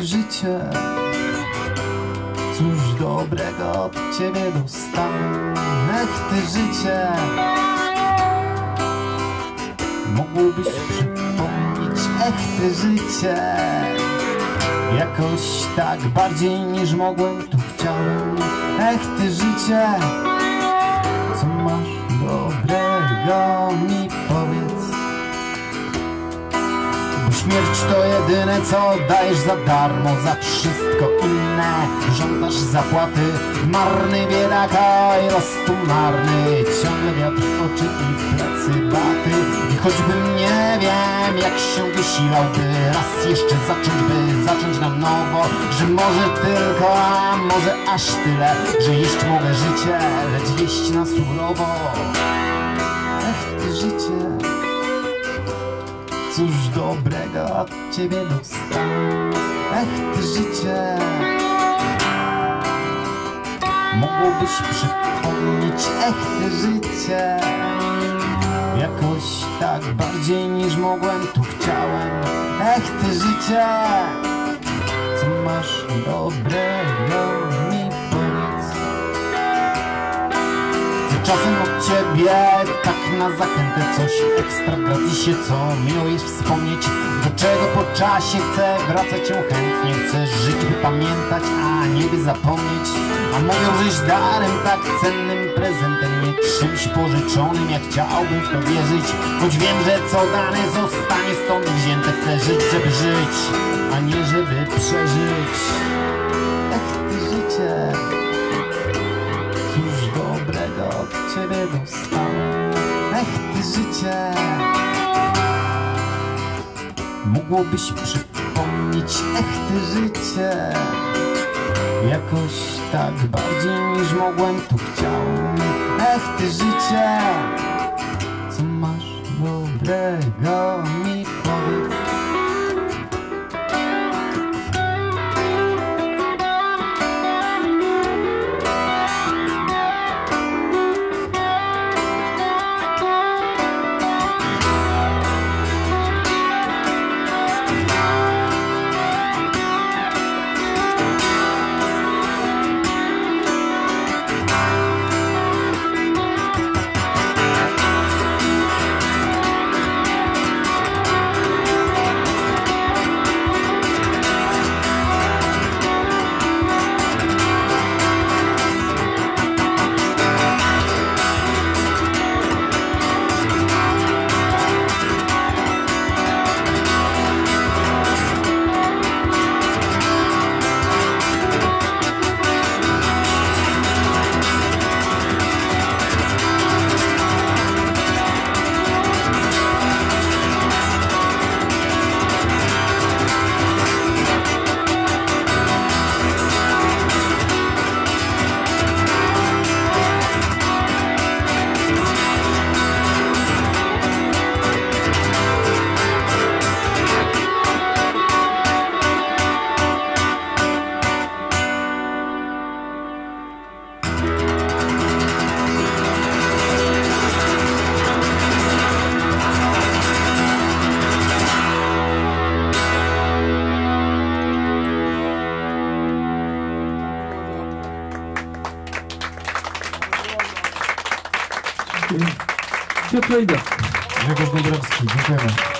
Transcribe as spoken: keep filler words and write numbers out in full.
życie, cóż dobrego od ciebie dostałem. Ech ty życie, mogłobyś przypomnieć. Ech ty życie, jakoś tak bardziej niż mogłem, tu chciałem. Ech ty życie, co masz dobrego, mi powiedz. Bo śmierć to jedyne, co dajesz za darmo, za wszystko inne żądasz zapłaty. Marny biedaka i los tu marny, ciągle wiatr w oczy i w plecy baty. I choćbym nie wiem jak się wysilałby, raz jeszcze zacząć, by zacząć na nowo. Że może tylko, a może aż tyle, że jeść mogę życie, lecz jeść na surowo. Ech ty życie, cóż dobrego od ciebie dostałem. Ech ty życie, mogłobyś przypomnieć. Ech ty życie, jakoś tak bardziej niż mogłem, tu chciałem. Ech ty życie, co masz dobrego, mi powiedz. Co czasem od ciebie tak na zachętę coś ekstra w gratisie, co miło jest wspomnieć, do czego po czasie chcę wracać ją chętnie. Chcę żyć, by pamiętać, a nie by zapomnieć. A mówią, żeś darem tak cennym prezentem, nie czymś pożyczonym. Ja chciałbym w to wierzyć, choć wiem, że co dane zostanie stąd wzięte. Chcę żyć, żeby żyć, a nie żeby przeżyć. Ech ty życie, cóż dobrego od ciebie dostałem. Ech ty życie, mogłobyś przypomnieć. Ech ty życie, jakoś tak bardziej niż mogłem, tu chciałem. Ech ty życie, co masz dobrego, mi powiedz. Piotr Lejda. Grzegorz Dąbrowski, dziękujemy.